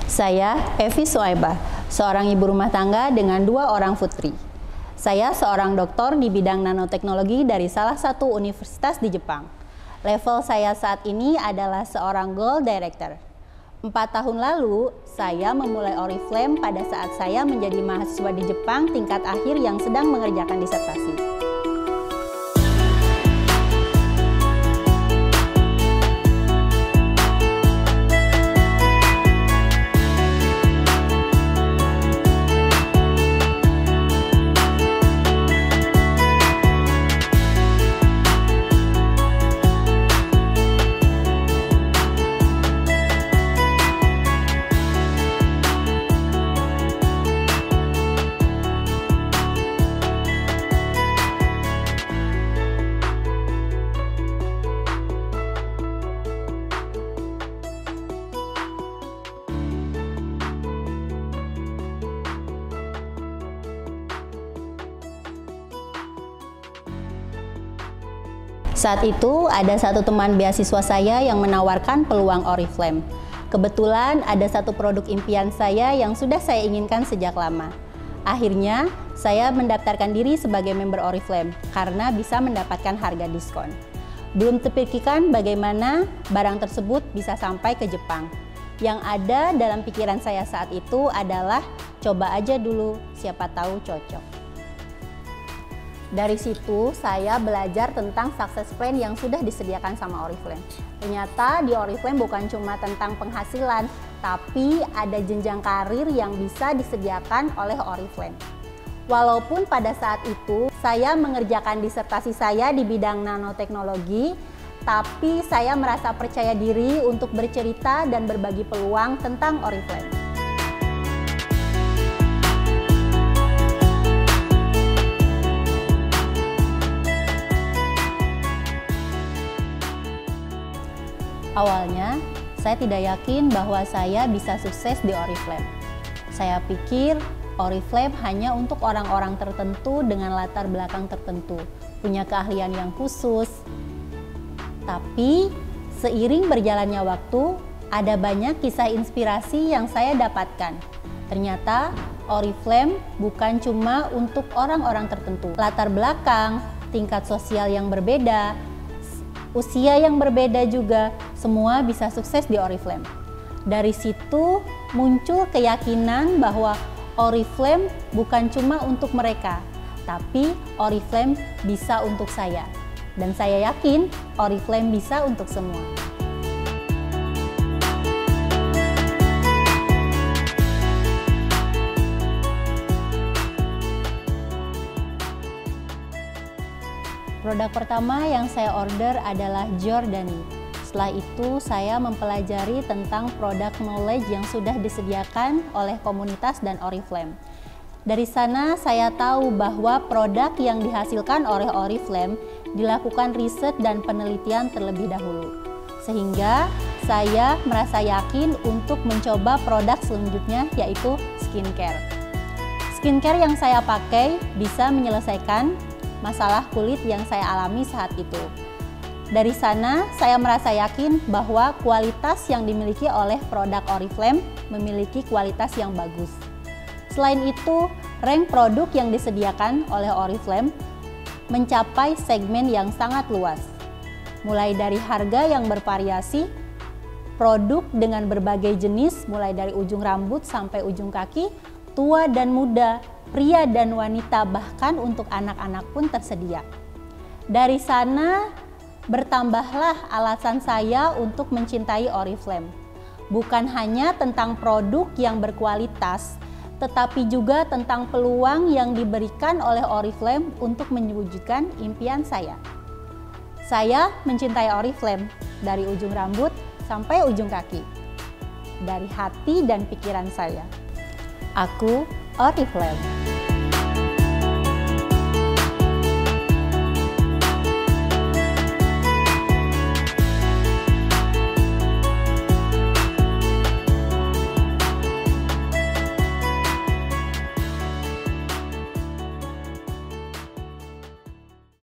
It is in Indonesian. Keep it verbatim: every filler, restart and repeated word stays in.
Saya Evi Suaibah, seorang ibu rumah tangga dengan dua orang putri. Saya seorang doktor di bidang nanoteknologi dari salah satu universitas di Jepang. Level saya saat ini adalah seorang Gold Director. Empat tahun lalu, saya memulai Oriflame pada saat saya menjadi mahasiswa di Jepang tingkat akhir yang sedang mengerjakan disertasi. Saat itu ada satu teman beasiswa saya yang menawarkan peluang Oriflame. Kebetulan ada satu produk impian saya yang sudah saya inginkan sejak lama. Akhirnya saya mendaftarkan diri sebagai member Oriflame karena bisa mendapatkan harga diskon. Belum terpikirkan bagaimana barang tersebut bisa sampai ke Jepang. Yang ada dalam pikiran saya saat itu adalah coba aja dulu, siapa tahu cocok. Dari situ saya belajar tentang success plan yang sudah disediakan sama Oriflame. Ternyata di Oriflame bukan cuma tentang penghasilan, tapi ada jenjang karir yang bisa disediakan oleh Oriflame. Walaupun pada saat itu saya mengerjakan disertasi saya di bidang nanoteknologi, tapi saya merasa percaya diri untuk bercerita dan berbagi peluang tentang Oriflame. Awalnya, saya tidak yakin bahwa saya bisa sukses di Oriflame. Saya pikir Oriflame hanya untuk orang-orang tertentu dengan latar belakang tertentu, punya keahlian yang khusus. Tapi, seiring berjalannya waktu, ada banyak kisah inspirasi yang saya dapatkan. Ternyata, Oriflame bukan cuma untuk orang-orang tertentu. Latar belakang, tingkat sosial yang berbeda, usia yang berbeda juga, semua bisa sukses di Oriflame. Dari situ muncul keyakinan bahwa Oriflame bukan cuma untuk mereka, tapi Oriflame bisa untuk saya. Dan saya yakin Oriflame bisa untuk semua. Produk pertama yang saya order adalah Giordani. Setelah itu saya mempelajari tentang produk knowledge yang sudah disediakan oleh komunitas dan Oriflame. Dari sana saya tahu bahwa produk yang dihasilkan oleh Oriflame dilakukan riset dan penelitian terlebih dahulu. Sehingga saya merasa yakin untuk mencoba produk selanjutnya, yaitu skincare. Skincare yang saya pakai bisa menyelesaikan masalah kulit yang saya alami saat itu. Dari sana, saya merasa yakin bahwa kualitas yang dimiliki oleh produk Oriflame memiliki kualitas yang bagus. Selain itu, range produk yang disediakan oleh Oriflame mencapai segmen yang sangat luas. Mulai dari harga yang bervariasi, produk dengan berbagai jenis mulai dari ujung rambut sampai ujung kaki, tua dan muda, pria dan wanita, bahkan untuk anak-anak pun tersedia. Dari sana bertambahlah alasan saya untuk mencintai Oriflame. Bukan hanya tentang produk yang berkualitas, tetapi juga tentang peluang yang diberikan oleh Oriflame untuk mewujudkan impian saya. Saya mencintai Oriflame dari ujung rambut sampai ujung kaki, dari hati dan pikiran saya. Aku Oriflame.